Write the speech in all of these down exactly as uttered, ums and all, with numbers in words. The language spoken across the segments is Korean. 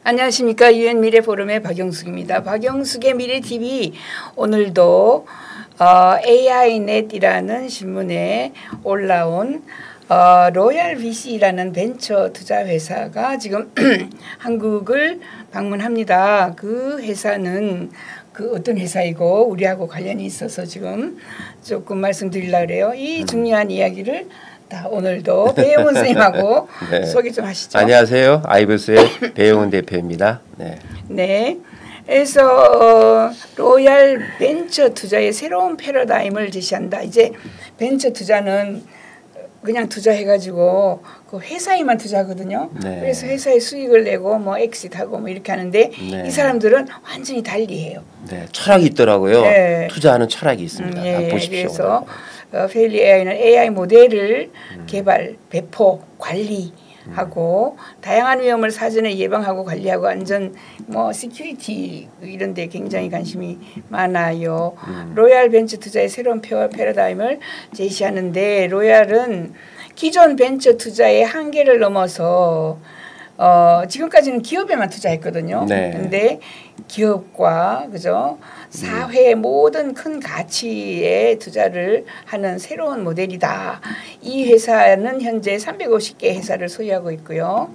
안녕하십니까. 유엔 미래 포럼의 박영숙입니다. 박영숙의 미래 티비 오늘도 어, 에이아이넷이라는 신문에 올라온 어, 로얄 브이씨라는 벤처 투자 회사가 지금 한국을 방문합니다. 그 회사는 그 어떤 회사이고 우리하고 관련이 있어서 지금 조금 말씀드리려고 그래요. 이 중요한 이야기를 다 오늘도 배영훈 선생님하고 네. 소개 좀 하시죠. 안녕하세요. 아이브스의 배영훈 대표입니다. 네. 네. 그래서 어, 로얄 벤처 투자의 새로운 패러다임을 제시한다. 이제 벤처 투자는 그냥 투자해가지고 그 회사에만 투자하거든요. 네. 그래서 회사에 수익을 내고 뭐 엑시트하고 뭐 이렇게 하는데 네. 이 사람들은 완전히 달리해요. 네, 철학이 있더라고요. 네. 투자하는 철학이 있습니다. 음, 예, 보십시오. 그래서 어, 페일리 에이아이는 에이아이 모델을 음. 개발, 배포, 관리 하고 음. 다양한 위험을 사전에 예방하고 관리하고 안전 뭐 시큐리티 이런 데 굉장히 관심이 많아요. 음. 로얄 벤처 투자의 새로운 패러다임을 제시하는데 로얄은 기존 벤처 투자의 한계를 넘어서 어, 지금까지는 기업에만 투자했거든요. 네. 근데 기업과 그죠? 사회의 음. 모든 큰 가치에 투자를 하는 새로운 모델이다. 이 회사는 현재 삼백오십 개 회사를 소유하고 있고요.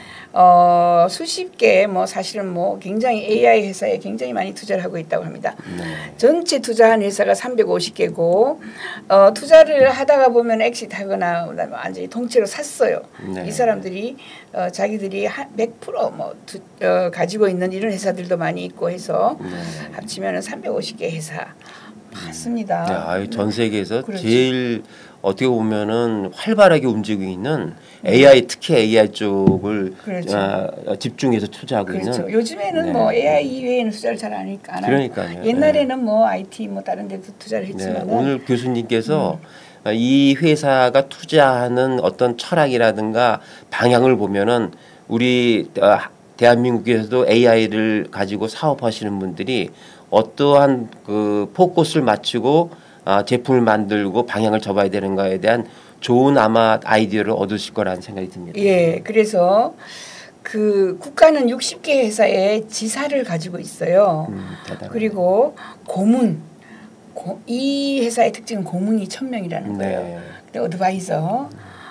어, 수십 개 뭐 사실은 뭐 굉장히 에이아이 회사에 굉장히 많이 투자를 하고 있다고 합니다. 네. 전체 투자한 회사가 삼백오십 개고 어, 투자를 하다가 보면 엑시트하거나 완전히 통째로 샀어요. 네. 이 사람들이 어, 자기들이 백 퍼센트 뭐 투, 어, 가지고 있는 이런 회사들도 많이 있고 해서 네. 합치면 삼백오십 개 회사 맞습니다. 네, 아유, 전 세계에서 그렇죠. 제일 어떻게 보면은 활발하게 움직이고 있는 에이아이 특히 에이아이 쪽을 그렇죠. 어, 집중해서 투자하고 그렇죠. 있는. 요즘에는 네. 뭐 에이아이 이외에는 투자를 잘 안 하니까. 그러니까요. 옛날에는 네. 뭐 아이티 뭐 다른 데도 투자를 했지만 네. 오늘 교수님께서 음. 이 회사가 투자하는 어떤 철학이라든가 방향을 보면은 우리 대한민국에서도 에이아이를 가지고 사업하시는 분들이 어떠한 그 포커스를 맞추고 아, 제품을 만들고 방향을 접어야 되는가에 대한 좋은 아마 아이디어를 얻으실 거라는 생각이 듭니다. 예, 그래서 그 국가는 육십 개 회사의 지사를 가지고 있어요. 음, 그리고 고문, 고, 이 회사의 특징은 고문이 천 명이라는 거예요. 네. 어드바이저.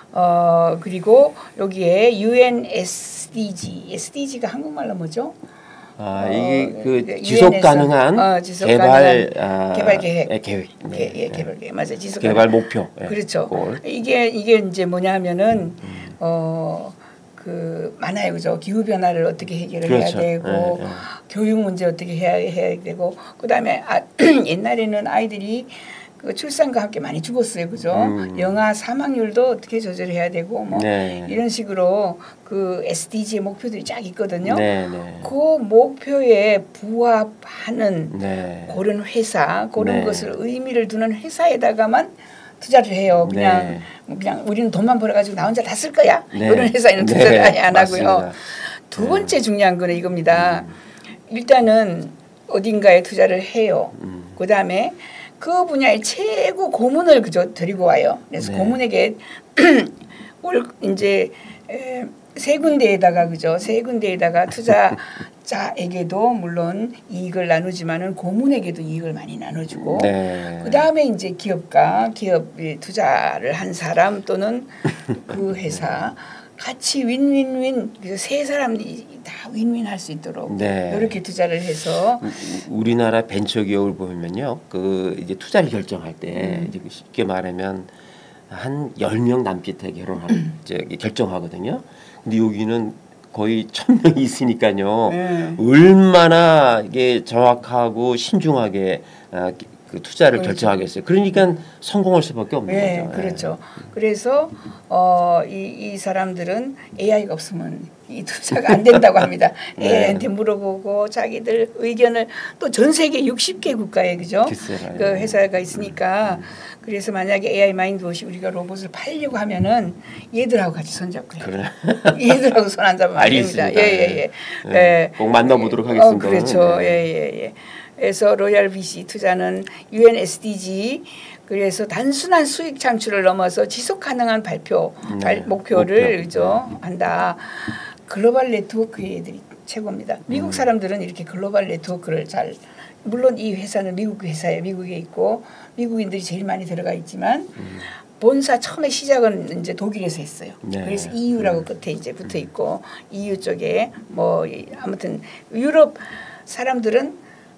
어, 그리고 여기에 유엔 에스디지, 에스디지가 한국말로 뭐죠? 아, 이게 어, 그 지속 가능한 어, 지속 개발 아, 개발 계획, 네, 계획, 네. 개, 예, 개발 계획 맞아요. 지속 개발 목표. 네. 그렇죠. 골. 이게 이게 이제 뭐냐면은 음. 어, 그 많아요, 그죠? 기후 변화를 어떻게 해결을 그렇죠. 해야 되고 네, 네. 교육 문제 어떻게 해야 해야 되고 그다음에 아, 옛날에는 아이들이 그 출산과 함께 많이 죽었어요, 그죠? 음. 영아 사망률도 어떻게 조절해야 되고 뭐 네. 이런 식으로 그 에스디지의 목표들이 쫙 있거든요. 네, 네. 그 목표에 부합하는 네. 그런 회사, 그런 네. 것을 의미를 두는 회사에다가만 투자를 해요. 그냥 네. 그냥 우리는 돈만 벌어가지고 나 혼자 다 쓸 거야. 네. 이런 회사에는 투자를 네. 안 하고요. 맞습니다. 두 번째 네. 중요한 거는 이겁니다. 음. 일단은 어딘가에 투자를 해요. 음. 그 다음에 그 분야의 최고 고문을 그저 데리고 와요. 그래서 네. 고문에게 올 이제 에, 세 군데에다가 그죠 세 군데에다가 투자자에게도 물론 이익을 나누지만은 고문에게도 이익을 많이 나눠주고 네. 그 다음에 이제 기업가 기업에 투자를 한 사람 또는 그 회사 같이 윈윈윈 그래서 세 사람이 다 윈윈 할 수 있도록 네. 이렇게 투자를 해서 우리나라 벤처 기업을 보면요 그 이제 투자를 결정할 때 음. 이제 쉽게 말하면 한 열 명 남짓에 결혼할 이제 결정하거든요. 근데 여기는 거의 천 명이 있으니까요. 네. 얼마나 이게 정확하고 신중하게 아, 그 투자를 그렇죠. 결정하겠어요. 그러니까 성공할 수밖에 없는 네, 거죠. 그렇죠. 네. 그래서 어, 이, 이 사람들은 에이아이가 없으면 이 투자가 안 된다고 합니다. 네. 에이아이한테 물어보고 자기들 의견을 또 전 세계 육십 개 국가에 그죠? 글쎄요. 그 회사가 있으니까 음. 그래서 만약에 에이아이 마인드워시 우리가 로봇을 팔려고 하면은 얘들하고 같이 손잡고 해요. 그래. 얘들하고 손 안 잡으면 안 됩니다. 예예예. 예, 예. 네. 꼭 만나보도록 하겠습니다. 어, 그렇죠. 예예예. 네. 예, 예. 그래서 로얄 브이씨 투자는 유엔 에스디지 그래서 단순한 수익 창출을 넘어서 지속 가능한 발표 네. 발, 목표를 목표. 그죠? 한다. 글로벌 네트워크 애들이 최고입니다. 미국 사람들은 이렇게 글로벌 네트워크를 잘 물론 이 회사는 미국 회사에 미국에 있고 미국인들이 제일 많이 들어가 있지만 음. 본사 처음에 시작은 이제 독일에서 했어요. 네. 그래서 이유라고 음. 끝에 이제 붙어 있고 이유 쪽에 뭐 아무튼 유럽 사람들은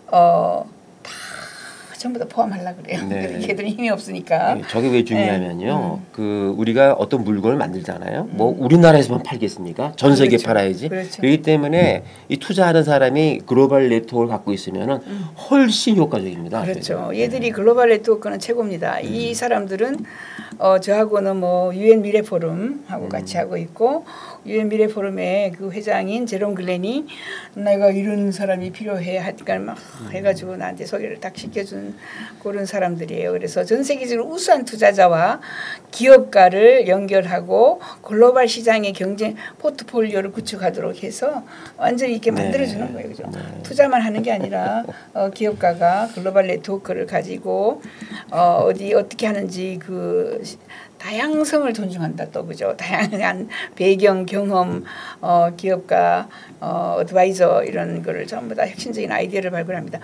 어 다 전부 다 포함하려고 그래요. 네. 걔들은 힘이 없으니까. 네. 저게 왜 중요하면요. 네. 음. 그 우리가 어떤 물건을 만들잖아요. 뭐 음. 우리나라에서만 팔겠습니까? 전 세계에 그렇죠. 팔아야지. 그렇죠. 그렇기 때문에 이 투자하는 사람이 글로벌 네트워크를 갖고 있으면은 음. 훨씬 효과적입니다. 그렇죠. 그래서. 얘들이 글로벌 네트워크는 최고입니다. 음. 이 사람들은 어 저하고는 뭐 유엔 미래 포럼하고 음. 같이 하고 있고 유엔 미래 포럼의 그 회장인 제롬 글렌이 내가 이런 사람이 필요해 하니까 막 해가지고 나한테 소개를 딱 시켜준 그런 사람들이에요. 그래서 전 세계적으로 우수한 투자자와 기업가를 연결하고 글로벌 시장의 경쟁 포트폴리오를 구축하도록 해서 완전히 이렇게 만들어주는 네. 거예요. 그죠? 네. 투자만 하는 게 아니라 어, 기업가가 글로벌 네트워크를 가지고 어, 어디 어떻게 하는지 그 다양성을 존중한다 또 그죠. 다양한 배경 경험 어, 기업가 어, 어드바이저 이런 거를 전부 다 혁신적인 아이디어를 발굴합니다.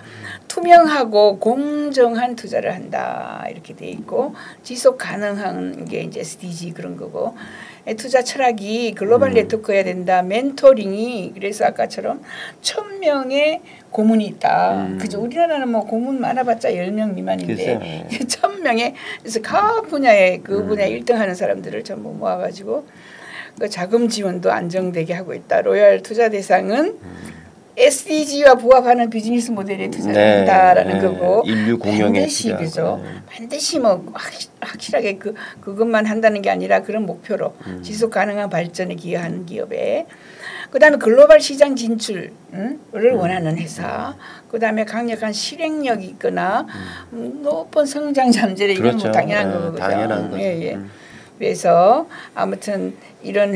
투명하고 공정한 투자를 한다 이렇게 돼 있고 지속 가능한 게 이제 에스디지 그런 거고 투자 철학이 글로벌 음. 네트워크여야 된다. 멘토링이 그래서 아까처럼 천 명의 고문이 있다. 음. 그죠? 우리나라는 뭐 고문 많아봤자 열 명 미만인데 천 명의 그래서 각 분야에 그 분야에 음. 일 등 하는 사람들을 전부 모아가지고 그 자금 지원도 안정되게 하고 있다. 로얄 투자 대상은 음. 에스디지와 부합하는 비즈니스 모델에 투자를 네, 한다라는 네. 거고 인류 공영에 반드시 그죠. 네. 반드시 뭐 확실, 확실하게 그 그것만 한다는 게 아니라 그런 목표로 음. 지속 가능한 발전에 기여하는 기업에 그다음에 글로벌 시장 진출을 음? 원하는 회사 그다음에 강력한 실행력이 있거나 음. 높은 성장 잠재력 이런 그렇죠. 뭐 당연한 네, 거거든요. 당연한 거죠. 예, 예. 음. 그래서 아무튼 이런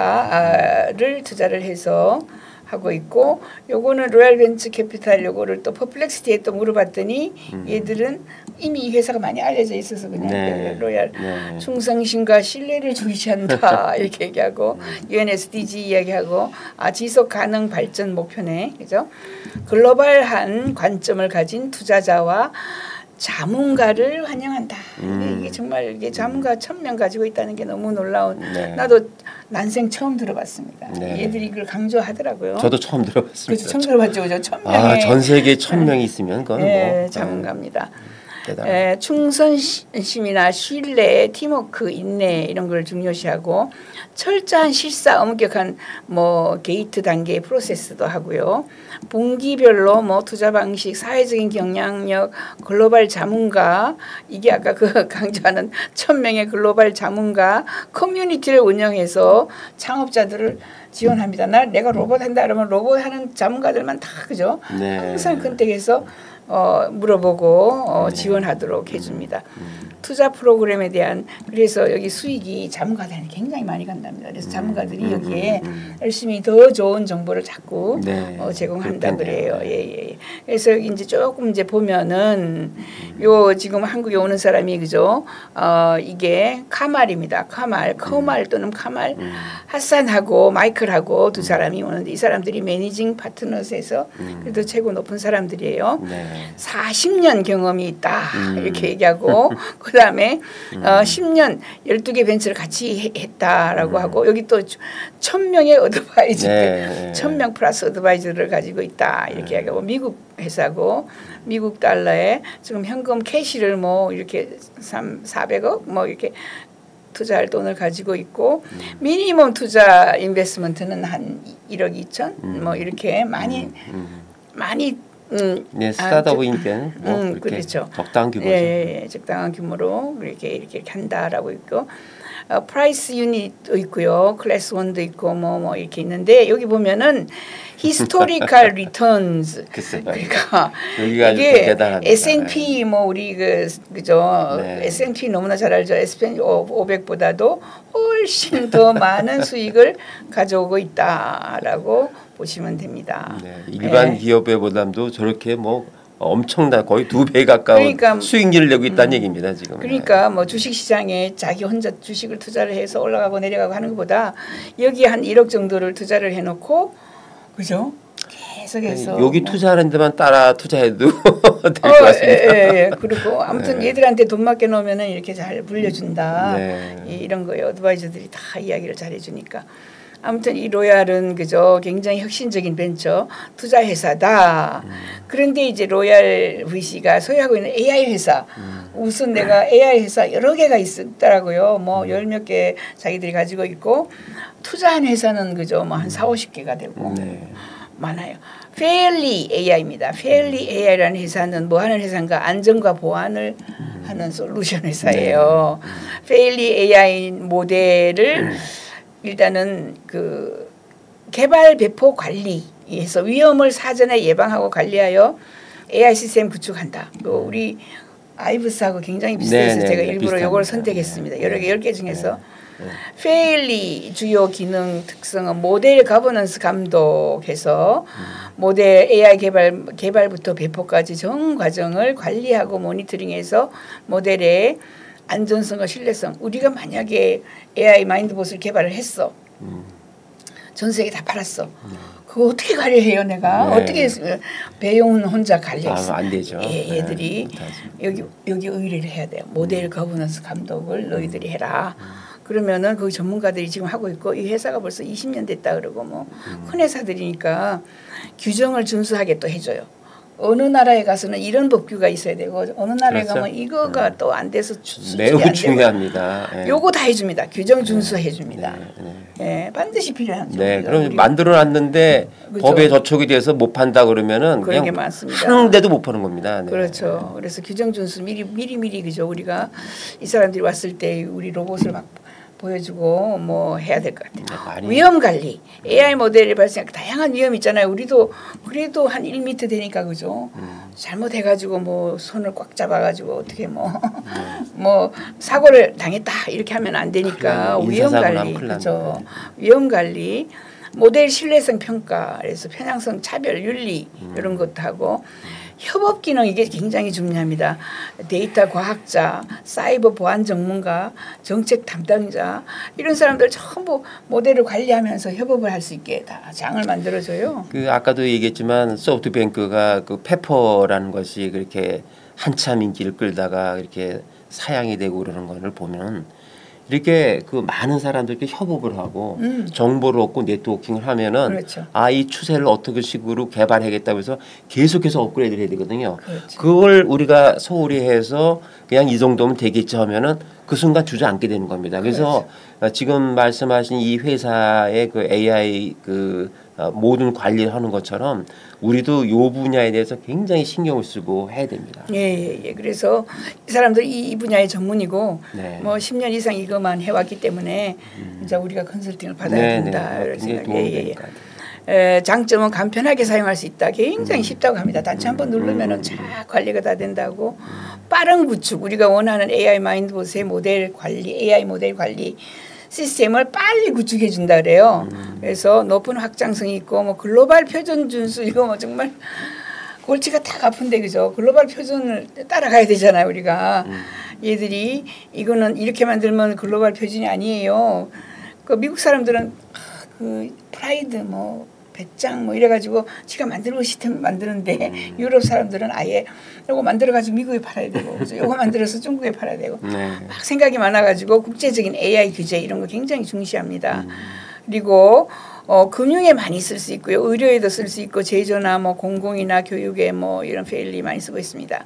회사를 투자를 해서 하고 있고 요거는 로얄 벤처 캐피탈 요거를 또 퍼플렉시티에 또 물어봤더니 음. 얘들은 이미 이 회사가 많이 알려져 있어서 그냥 네. 로얄 네. 충성심과 신뢰를 중시한다 이렇게 얘기하고 유엔 에스디지 이야기하고 아 지속 가능 발전 목표네 그죠 글로벌한 관점을 가진 투자자와 자문가를 환영한다. 음. 이게 정말 이게 자문가 천 명 가지고 있다는 게 너무 놀라운. 네. 나도 난생 처음 들어봤습니다. 네. 얘들이 이걸 강조하더라고요. 저도 처음 들어봤습니다. 그렇죠. 처음 들어봤죠, 그죠? 천 명의 아, 전 세계 천 명이 있으면 그건 네, 뭐 자문가입니다. 에, 충성심이나 신뢰, 팀워크, 인내 이런 걸 중요시하고 철저한 실사, 엄격한 뭐 게이트 단계의 프로세스도 하고요. 분기별로 뭐 투자 방식, 사회적인 경량력, 글로벌 자문가 이게 아까 그 강조하는 천 명의 글로벌 자문가 커뮤니티를 운영해서 창업자들을 지원합니다. 나 내가 로봇 한다 그러면 로봇 하는 자문가들만 다 그죠? 네. 항상 컨택해서 어, 물어보고 어, 네. 지원하도록 해줍니다. 음. 투자 프로그램에 대한 그래서 여기 수익이 자문가들한테 굉장히 많이 간답니다. 그래서 자문가들이 음. 여기에 음. 열심히 더 좋은 정보를 자꾸 네. 어, 제공한다 그래요. 예, 예. 그래서 여기 이제 조금 이제 보면은 요 지금 한국에 오는 사람이 그죠? 어, 이게 카말입니다. 카말, 커말 또는 카말, 음. 하산하고 마이클하고 두 사람이 오는데 이 사람들이 매니징 파트너스에서 음. 그래도 최고 높은 사람들이에요. 네. 사십 년 경험이 있다 음. 이렇게 얘기하고 그 다음에 음. 어, 십 년 열두 개 벤처를 같이 해, 했다라고 음. 하고 여기 또 천 명의 어드바이저 네. 천 명 플러스 어드바이저를 가지고 있다 이렇게 얘기하고 네. 미국 회사고 미국 달러에 지금 현금 캐시를 뭐 이렇게 사백억 뭐 이렇게 투자할 돈을 가지고 있고 음. 미니멈 투자 인베스트먼트는 한 일억 이천 음. 뭐 이렇게 많이 음. 음. 많이 음, 네, 스타트업이니까 뭐 음, 그렇죠. 적당한 규모죠. 예, 예, 적당한 규모로 이렇게 이렇게, 이렇게 한다라고 있고, 어, 프라이스 유닛도 있고요, 클래스 원도 있고 뭐 뭐 이렇게 있는데 여기 보면은 히스토리컬 리턴스. 그러니까 이게 에스 앤 피 뭐 우리 그 그죠 네. 에스 앤 피 너무나 잘 알죠. 에스 앤 피 오백보다도 훨씬 더 많은 수익을 가져오고 있다라고. 보시면 됩니다. 네, 일반 네. 기업의 보담도 저렇게 뭐 엄청나 거의 두 배 가까운 그러니까, 수익률을 내고 있다는 음, 얘기입니다. 지금. 그러니까 뭐 주식시장에 자기 혼자 주식을 투자를 해서 올라가고 내려가고 하는 것보다 여기 한 일억 정도를 투자를 해놓고 그죠? 계속해서 여기 뭐. 투자하는 데만 따라 투자해도 될 것 어, 같습니다. 예, 예, 예. 그리고 아무튼 네. 얘들한테 돈 맡겨 놓으면은 이렇게 잘 물려준다. 네. 이, 이런 거예요. 어드바이저들이 다 이야기를 잘 해주니까. 아무튼 이 로얄은 그죠 굉장히 혁신적인 벤처 투자 회사다. 음. 그런데 이제 로얄 브이씨가 소유하고 있는 에이아이 회사 음. 우선 내가 에이아이 회사 여러 개가 있더라고요. 뭐 열 몇 개 자기들이 가지고 있고 투자한 회사는 그죠 뭐 한 사오십 개가 되고 네. 많아요. 페일리 에이아이입니다. 페일리 에이아이라는 회사는 뭐 하는 회사인가 안전과 보안을 음. 하는 솔루션 회사예요. 네. 음. 페일리 에이아이 모델을 일단은 그 개발 배포 관리에서 위험을 사전에 예방하고 관리하여 에이아이 시스템 구축한다. 또 우리 아이브스하고 굉장히 비슷해서 네, 제가 네, 일부러 이걸 선택했습니다. 네, 여러 개 열 개 중에서 네, 네. 페일리 주요 기능 특성은 모델 거버넌스 감독해서 음. 모델 에이아이 개발 개발부터 배포까지 전 과정을 관리하고 모니터링해서 모델의 안전성과 신뢰성. 우리가 만약에 에이아이 마인드봇을 개발을 했어. 음. 전 세계 다 팔았어. 음. 그거 어떻게 관리해요 내가? 네. 어떻게 배용은 혼자 관리했어? 아, 안 되죠. 예, 얘들이 네, 여기 여기 의뢰를 해야 돼요. 모델 음. 거버넌스 감독을 너희들이 해라. 음. 그러면은 그 전문가들이 지금 하고 있고 이 회사가 벌써 이십 년 됐다 그러고 뭐 큰 음. 회사들이니까 규정을 준수하게 또 해줘요. 어느 나라에 가서는 이런 법규가 있어야 되고 어느 나라에 그렇죠? 가면 이거가 네. 또 안 돼서 매우 안 중요합니다. 네. 요거 다 해줍니다. 규정 준수해 줍니다. 네. 네. 네. 반드시 필요한 점. 네, 그럼 만들어놨는데 그렇죠. 법에 저촉이 돼서 못 판다 그러면은 그런 게 많습니다. 파는데도 못 파는 겁니다. 네. 그렇죠. 그래서 규정 준수 미리 미리 미리 그죠. 우리가 이 사람들이 왔을 때 우리 로봇을 막 보여주고 뭐 해야 될 것 같아요. 네, 위험 관리. 에이아이 모델이 발생한 다양한 위험 있잖아요. 우리도 그래도 한 일 미터 되니까 그죠. 음. 잘못해가지고 뭐 손을 꽉 잡아가지고 어떻게 뭐 뭐 음. 사고를 당했다 이렇게 하면 안 되니까 그래, 위험 관리 그죠. 위험 관리. 모델 신뢰성 평가, 그래서 편향성 차별 윤리 음. 이런 것도 하고 협업 기능 이게 굉장히 중요합니다. 데이터 과학자, 사이버 보안 전문가, 정책 담당자 이런 사람들 전부 모델을 관리하면서 협업을 할 수 있게 다 장을 만들어줘요. 그 아까도 얘기했지만 소프트뱅크가 그 페퍼라는 것이 그렇게 한참 인기를 끌다가 이렇게 사양이 되고 그러는 거를 보면. 이렇게 그 많은 사람들께 협업을 하고 음. 정보를 얻고 네트워킹을 하면은 그렇죠. 아, 이 추세를 어떻게 식으로 개발하겠다고 해서 계속해서 업그레이드를 해야 되거든요. 그렇죠. 그걸 우리가 소홀히 해서 그냥 이 정도면 되겠지 하면은 그 순간 주저앉게 되는 겁니다. 그래서 그렇죠. 지금 말씀하신 이 회사의 그 에이아이 그 모든 관리를 하는 것처럼 우리도 이 분야에 대해서 굉장히 신경을 쓰고 해야 됩니다. 예, 예, 예. 그래서 이 사람들 이 분야의 전문이고 네. 뭐 십 년 이상 이것만 해왔기 때문에 음. 이제 우리가 컨설팅을 받아야 네, 된다. 네. 이런 생각이 예, 예. 에, 장점은 간편하게 사용할 수 있다. 굉장히 음. 쉽다고 합니다. 단추 한번 누르면은 쫙 관리가 다 된다고. 음. 빠른 구축. 우리가 원하는 에이아이 마인드봇의 모델 관리, 에이아이 모델 관리 시스템을 빨리 구축해 준다 그래요. 음. 그래서 높은 확장성이 있고 뭐 글로벌 표준 준수 이거 뭐 정말 골치가 딱 아픈데 그죠. 글로벌 표준을 따라가야 되잖아요 우리가. 음. 얘들이 이거는 이렇게 만들면 글로벌 표준이 아니에요. 그 미국 사람들은 그 프라이드 뭐 배짱 뭐 이래가지고 지가 만들고 시스템 만드는데 음. 유럽 사람들은 아예 이거 만들어가지고 미국에 팔아야 되고 그래서 이거 만들어서 중국에 팔아야 되고 네. 막 생각이 많아가지고 국제적인 에이아이 규제 이런 거 굉장히 중시합니다. 음. 그리고 어, 금융에 많이 쓸 수 있고요. 의료에도 쓸 수 있고 제조나 뭐 공공이나 교육에 뭐 이런 페일리 많이 쓰고 있습니다.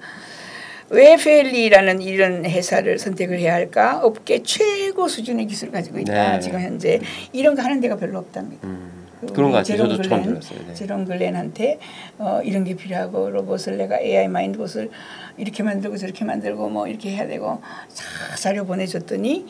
왜 페일리라는 이런 회사를 선택을 해야 할까? 업계 최고 수준의 기술을 가지고 있다. 네. 지금 현재 이런 거 하는 데가 별로 없답니다. 음. 그런 거 같아요. 저도 처음 들었어요. 네. 제롬 글렌한테 어, 이런 게 필요하고 로봇을 내가 에이아이 마인드봇을 이렇게 만들고 저렇게 만들고 뭐 이렇게 해야 되고 자료 보내줬더니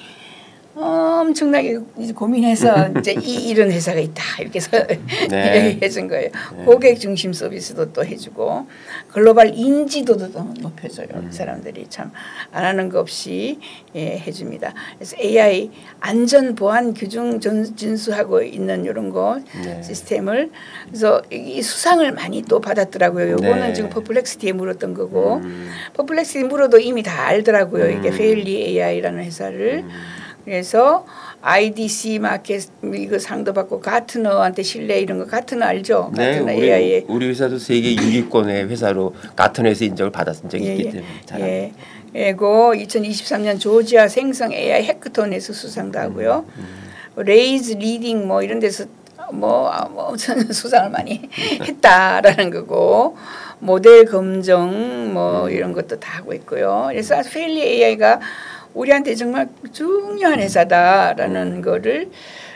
엄청나게 이제 고민해서 이제 이, 이런 회사가 있다 이렇게 해서 네. 해준 거예요. 네. 고객 중심 서비스도 또 해주고 글로벌 인지도도 또 높여줘요. 음. 사람들이 참 안 하는 거 없이 예, 해줍니다. 그래서 에이아이 안전 보안 규정 준수하고 있는 이런 거 네. 시스템을 그래서 이 수상을 많이 또 받았더라고요. 요거는 네. 지금 퍼플렉시티에 물었던 거고 음. 퍼플렉시티 물어도 이미 다 알더라고요. 음. 이게 페일리 에이아이라는 회사를. 음. 그래서 아이디씨 마켓 이거 상도 받고 가트너한테 신뢰 이런 거 가트너 알죠? 네, 가트너 우리, 에이아이에. 우리 회사도 세계 육 위권의 회사로 가트너에서 인정을 받았은 적이 예, 있기 예. 때문에 잘 예. 그리고 이천이십삼 년 조지아 생성 에이아이 해커톤에서 수상도 하고요. 음, 음. 레이즈 리딩 뭐 이런 데서 뭐, 뭐 수상을 많이 했다라는 거고 모델 검정 뭐 이런 것도 다 하고 있고요. 그래서 페일리 에이아이가 우리한테 정말 중요한 회사다라는 거를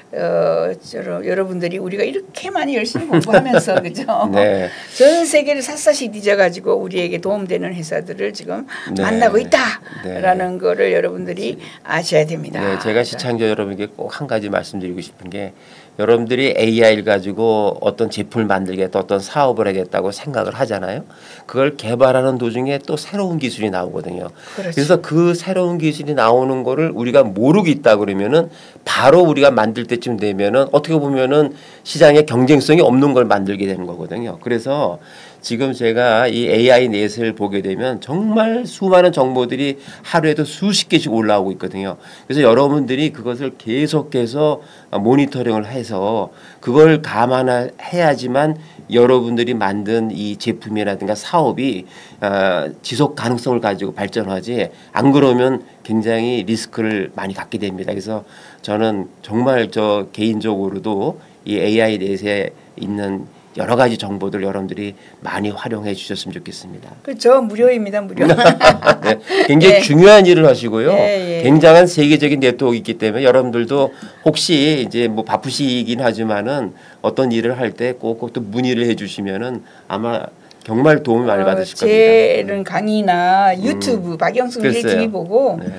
어, 저러, 여러분들이 우리가 이렇게 많이 열심히 공부하면서 그죠? 네. 전 세계를 샅샅이 뒤져가지고 우리에게 도움되는 회사들을 지금 네. 만나고 있다라는 네. 거를 여러분들이 아셔야 됩니다. 네, 제가 시청자 여러분께 꼭 한 가지 말씀드리고 싶은 게 여러분들이 에이아이를 가지고 어떤 제품을 만들겠다, 어떤 사업을 하겠다고 생각을 하잖아요. 그걸 개발하는 도중에 또 새로운 기술이 나오거든요. 그렇죠. 그래서 그 새로운 기술이 나오는 거를 우리가 모르고 있다 그러면은 바로 우리가 만들 때쯤 되면은 어떻게 보면은 시장에 경쟁성이 없는 걸 만들게 되는 거거든요. 그래서 지금 제가 이 에이아이 넷을 보게 되면 정말 수많은 정보들이 하루에도 수십 개씩 올라오고 있거든요. 그래서 여러분들이 그것을 계속해서 모니터링을 해서 그걸 감안해야지만 여러분들이 만든 이 제품이라든가 사업이 지속 가능성을 가지고 발전하지 안 그러면 굉장히 리스크를 많이 갖게 됩니다. 그래서 저는 정말 저 개인적으로도 이 에이아이 넷에 있는 여러 가지 정보들 여러분들이 많이 활용해 주셨으면 좋겠습니다. 그렇죠. 무료입니다. 무료. 네, 굉장히 네. 중요한 일을 하시고요. 예, 예. 굉장한 세계적인 네트워크가 있기 때문에 여러분들도 혹시 이제 뭐 바쁘시긴 하지만은 어떤 일을 할 때 꼭 또 문의를 해 주시면은 아마 정말 도움을 많이 받으실 어, 겁니다. 제는 강의나 유튜브 음. 박영숙 티비 보고 네.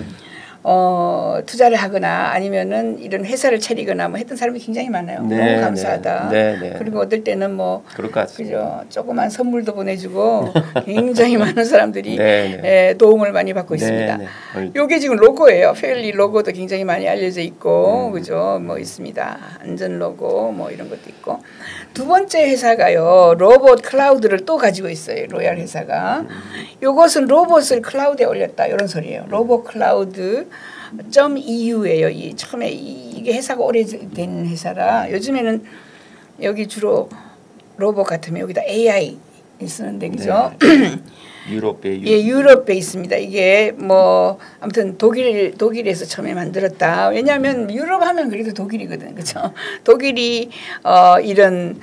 어, 투자를 하거나 아니면은 이런 회사를 차리거나 뭐 했던 사람이 굉장히 많아요. 네, 너무 감사하다. 네, 네. 그리고 어떨 때는 뭐 그럴 것 같습니다. 그죠 조그만 선물도 보내주고 굉장히 많은 사람들이 네, 네. 에, 도움을 많이 받고 네, 있습니다. 네. 요게 지금 로고예요. 페일리 로고도 굉장히 많이 알려져 있고 음. 그죠 뭐 있습니다. 안전 로고 뭐 이런 것도 있고 두 번째 회사가요 로봇 클라우드를 또 가지고 있어요. 로얄 회사가 요것은 로봇을 클라우드에 올렸다 이런 소리예요. 로봇 클라우드 점 이유예요. 이 처음에 이, 이게 회사가 오래된 회사라 요즘에는 여기 주로 로봇 같으면 여기다 에이아이 쓰는데 그죠? 네. 유럽에 예, 유럽에 있습니다. 이게 뭐 아무튼 독일 독일에서 처음에 만들었다. 왜냐하면 유럽 하면 그래도 독일이거든, 그렇죠? 독일이 어 이런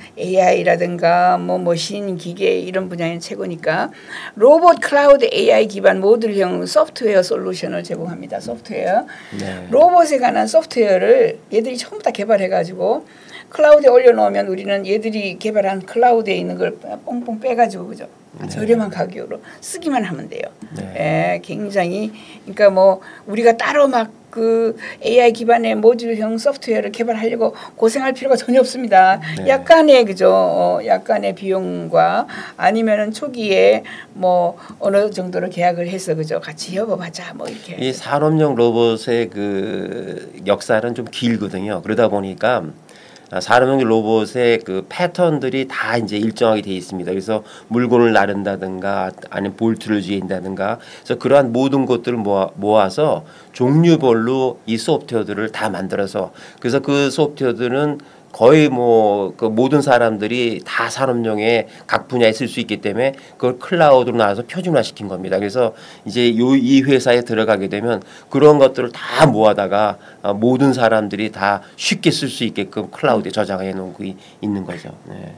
에이아이라든가 뭐 머신 기계 이런 분야의 최고니까 로봇 클라우드 에이아이 기반 모듈형 소프트웨어 솔루션을 제공합니다. 소프트웨어 네. 로봇에 관한 소프트웨어를 얘들이 전부 다 개발해가지고 클라우드에 올려놓으면 우리는 얘들이 개발한 클라우드에 있는 걸 뽕뽕 빼가지고 그죠? 네. 저렴한 가격으로 쓰기만 하면 돼요. 네. 예, 굉장히 그러니까 뭐 우리가 따로 막 그 에이아이 기반의 모듈형 소프트웨어를 개발하려고 고생할 필요가 전혀 없습니다. 네. 약간의 그죠? 어, 약간의 비용과 아니면은 초기에 뭐 어느 정도로 계약을 해서 그죠? 같이 협업하자 뭐 이렇게. 이 산업용 로봇의 그 역사는 좀 길거든요. 그러다 보니까 산업용 로봇의 그 패턴들이 다 이제 일정하게 돼 있습니다. 그래서 물건을 나른다든가 아니면 볼트를 쥐인다든가 그래서 그러한 모든 것들을 모아, 모아서 종류별로 이 소프트웨어들을 다 만들어서 그래서 그 소프트웨어들은 거의 뭐 그 모든 사람들이 다 산업용에 각 분야에 쓸 수 있기 때문에 그걸 클라우드로 나와서 표준화시킨 겁니다. 그래서 이제 요 이 회사에 들어가게 되면 그런 것들을 다 모아다가 모든 사람들이 다 쉽게 쓸 수 있게끔 클라우드에 저장해 놓고 있는 거죠. 네.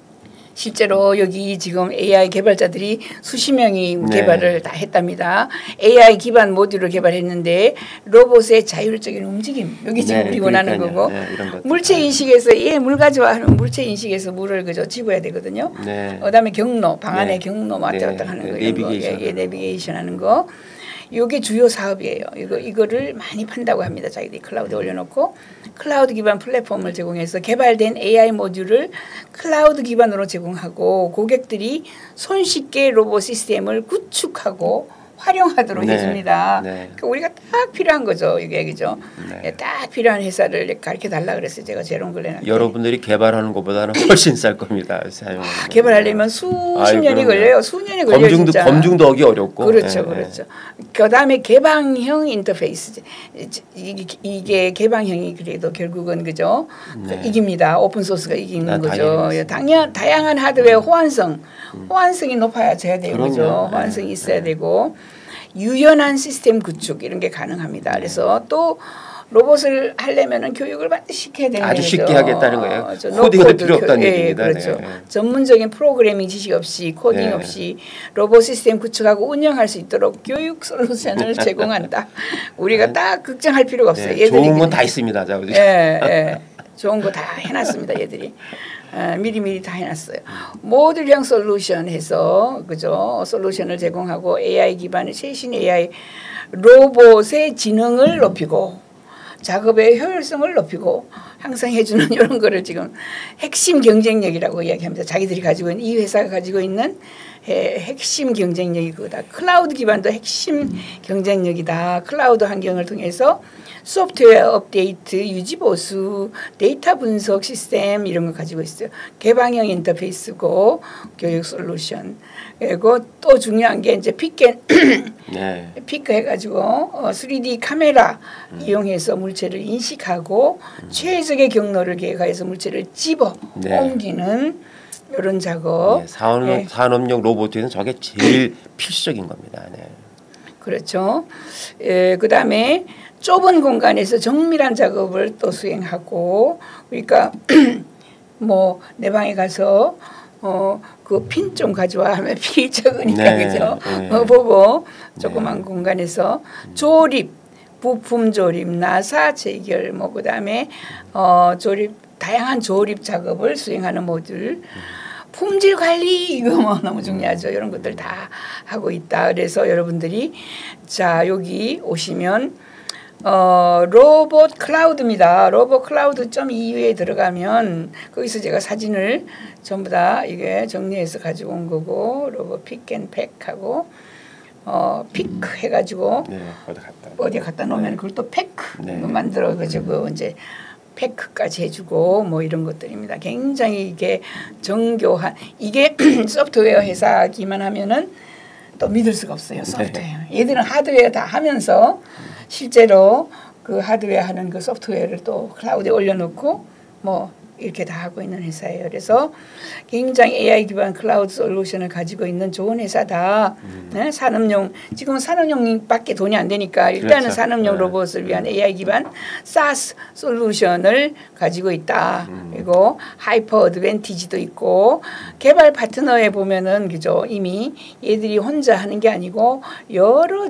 실제로 여기 지금 에이아이 개발자들이 수십 명이 네. 개발을 다 했답니다. 에이아이 기반 모듈을 개발했는데 로봇의 자율적인 움직임 여기 지금 네, 우리 원하는 그러니까요. 거고 네, 이런 것들. 물체 인식에서 얘 물 가져와 하면 물체 인식에서 물을 그저 집어야 되거든요. 네. 그다음에 경로 방 안에 네. 경로 왔다 네. 갔다 하는 네. 거 이런 거 내비게이션. 예, 예, 내비게이션 하는 거. 이게 주요 사업이에요. 이거 이거를 많이 판다고 합니다. 자기들이 클라우드에 올려놓고 클라우드 기반 플랫폼을 제공해서 개발된 에이아이 모듈을 클라우드 기반으로 제공하고 고객들이 손쉽게 로봇 시스템을 구축하고 활용하도록 네. 해줍니다. 네. 그러니까 우리가 딱 필요한 거죠. 이게 그죠. 네. 딱 필요한 회사를 가르쳐 달라 그랬어요. 제가 제롬 글렌한테. 여러분들이 개발하는 것보다는 훨씬 쌀 겁니다. 사용하는 아, 개발하려면 수십 아유, 년이 그럼요. 걸려요. 수년이 걸려요. 검증도 진짜. 검증도 하기 어렵고. 그렇죠, 예, 그렇죠. 그다음에 개방형 인터페이스 이게, 이게 개방형이 그래도 결국은 그죠 네. 이깁니다. 오픈 소스가 이기는 아, 거죠. 당연 다양한 하드웨어 호환성, 호환성이 높아져야 되고 그럼요. 그죠. 호환성이 네. 있어야 네. 되고 유연한 시스템 구축 이런 게 가능합니다. 그래서 또 로봇을 하려면은 교육을 반드시 시켜야 되는 아주 거죠. 쉽게 하겠다는 거예요. 저 코딩할 노코드 필요 없다는 교- 얘기입니다. 예, 그렇죠. 네. 전문적인 프로그래밍 지식 없이 코딩 네. 없이 로봇 시스템 구축하고 운영할 수 있도록 교육 솔루션을 제공한다. 우리가 딱 걱정할 필요가 없어요. 네, 얘들이 좋은 건 다 있습니다. 자, 우리. 예, 예. 좋은 거 다 해놨습니다. 얘들이. 아, 미리미리 다 해놨어요. 모듈형 솔루션 해서 그죠 솔루션을 제공하고 에이아이 기반의 최신 에이아이 로봇의 지능을 높이고 작업의 효율성을 높이고 항상 해주는 이런 거를 지금 핵심 경쟁력이라고 이야기합니다. 자기들이 가지고 있는 이 회사가 가지고 있는 해, 핵심 경쟁력이 그거다. 클라우드 기반도 핵심 경쟁력이다. 클라우드 환경을 통해서 소프트웨어 업데이트, 유지 보수, 데이터 분석 시스템 이런 거 가지고 있어요. 개방형 인터페이스고 교육 솔루션. 그리고 또 중요한 게 이제 픽앤 네. 피크 해가지고 어, 쓰리디 카메라 음. 이용해서 물체를 인식하고 음. 최적의 경로를 계획해서 물체를 집어 네. 옮기는 이런 작업. 네, 산업, 네. 산업용 로봇에는 저게 제일 필수적인 겁니다. 네. 그렇죠. 예, 그다음에 좁은 공간에서 정밀한 작업을 또 수행하고 그러니까 뭐 내 방에 가서 어 그 핀 좀 가져와 하면 피 적으니까 네, 그죠. 네. 어, 보고 조그만 네. 공간에서 조립, 부품 조립, 나사 체결 뭐 그다음에 어 조립 다양한 조립 작업을 수행하는 모듈. 품질 관리 이거 뭐 너무 중요하죠. 이런 것들 다 하고 있다. 그래서 여러분들이 자 여기 오시면 어, 로봇 클라우드입니다. 로봇 클라우드 점 이유에 들어가면 거기서 제가 사진을 전부 다 이게 정리해서 가지고 온 거고 로봇 픽앤팩하고 어, 픽 해가지고 네, 어디 갖다 어디 갖다 놓으면 그걸 또 팩 네. 만들어 가지고 이제 팩까지 해주고 뭐 이런 것들입니다. 굉장히 이게 정교한 이게 소프트웨어 회사기만 하면은 또 믿을 수가 없어요. 소프트웨어. 네. 얘들은 하드웨어 다 하면서 실제로 그 하드웨어 하는 그 소프트웨어를 또 클라우드에 올려놓고 뭐 이렇게 다 하고 있는 회사예요. 그래서 굉장히 에이아이 기반 클라우드 솔루션을 가지고 있는 좋은 회사다. 음. 네? 산업용 지금은 산업용밖에 돈이 안 되니까 일단은 그렇죠. 산업용 네. 로봇을 위한 에이아이 기반 사스 솔루션을 가지고 있다. 음. 그리고 하이퍼 어드밴티지도 있고 개발 파트너에 보면은 그죠 이미 얘들이 혼자 하는 게 아니고 여러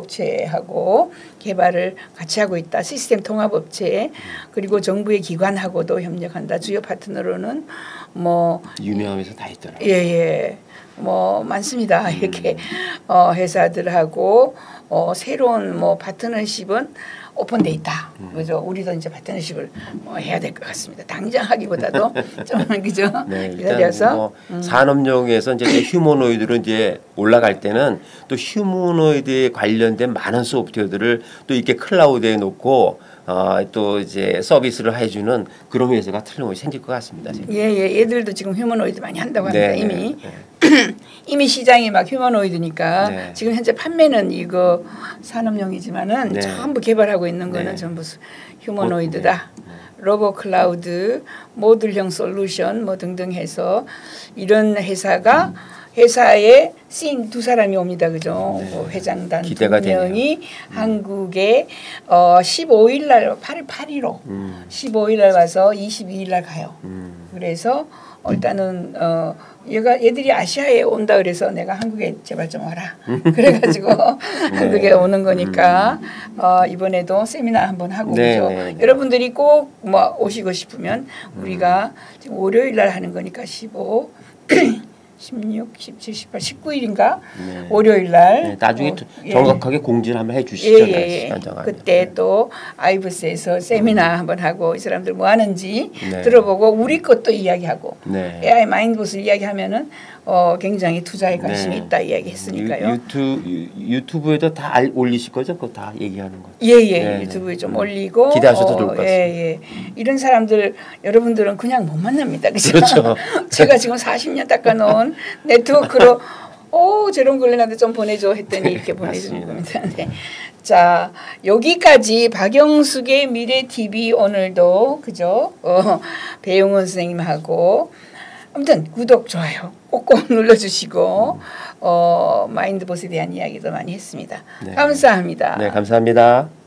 제조업체하고 개발을 같이 하고 있다. 시스템 통합업체 그리고 정부의 기관하고도 협력한다. 주요 파트너로는 뭐 유명한 회사 다 있더라고요. 예예 뭐 많습니다. 음. 이렇게 어, 회사들하고 어, 새로운 뭐 파트너십은 오픈돼 있다. 음. 그죠? 우리도 이제 파트너십을 뭐 해야 될 것 같습니다. 당장 하기보다도 좀 그죠? 네, 기다려서 뭐 음. 산업용에서 이제 휴머노이드로 이제 올라갈 때는 또 휴머노이드에 관련된 많은 소프트웨어들을 또 이렇게 클라우드에 놓고 어, 또 이제 서비스를 해주는 그런 회사가 틀림없이 생길 것 같습니다. 예예, 예. 얘들도 지금 휴머노이드 많이 한다고 합니다. 네, 이미 네. 이미 시장이 막 휴머노이드니까 네. 지금 현재 판매는 이거 산업용이지만은 네. 전부 개발하고 있는 거는 네. 전부 휴머노이드다. 네. 로봇 클라우드, 모듈형 솔루션 뭐 등등 해서 이런 회사가 음. 회사에 씬 두 사람이 옵니다. 그죠? 네. 뭐 회장단 두 명이 음. 한국에 어 십오 일 날 팔 일로 음. 십오 일 날 와서 이십이 일 날 가요. 음. 그래서 어, 일단은 어 얘가 얘들이 아시아에 온다 그래서 내가 한국에 제발 좀 와라. 그래가지고 네. 한국에 오는 거니까 어, 이번에도 세미나 한번 하고 네, 그죠. 네, 네. 여러분들이 꼭 뭐 오시고 싶으면 우리가 지금 월요일 날 하는 거니까 십오 십육, 십칠, 십팔, 십구 일인가 네. 월요일 날 네, 나중에 어, 정확하게 예. 공지를 한번 해주시죠. 예, 예, 예. 그때 네. 또 아이브스에서 세미나 음. 한번 하고 이 사람들 뭐 하는지 네. 들어보고 우리 것도 이야기하고 네. 에이아이 마인드봇을 이야기하면은 어, 굉장히 투자에 관심이 네. 있다 이야기했으니까요. 유, 유튜, 유튜브에도 다 알, 올리실 거죠? 그거 다 얘기하는 거. 예예 네, 유튜브에 네. 좀 올리고 기대하셔도 어, 좋을 것 같습니다. 예, 예. 이런 사람들 여러분들은 그냥 못 만납니다. 그죠? 그렇죠. 제가 지금 사십 년 닦아놓은 네트워크로 오 저런 걸레나도 좀 보내줘 했더니 이렇게 보내주는 겁니다. 네. 자 여기까지 박영숙의 미래 티비 오늘도 그죠? 어, 배용원 선생님하고 아무튼 구독 좋아요 꼭꼭 눌러주시고 어, 마인드봇에 대한 이야기도 많이 했습니다. 네. 감사합니다. 네 감사합니다.